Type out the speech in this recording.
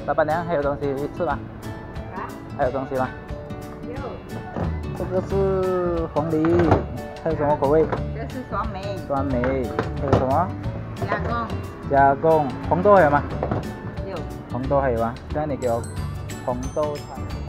老板娘还有东西吃吗？ 啊？ 还有东西吗？ 有。 这个是红梨，还有什么口味？ 这是酸梅。 酸梅，还有什么？ 加工。 加工，红豆还有吗？ 有。 红豆还有啊？现在你给我红豆汤。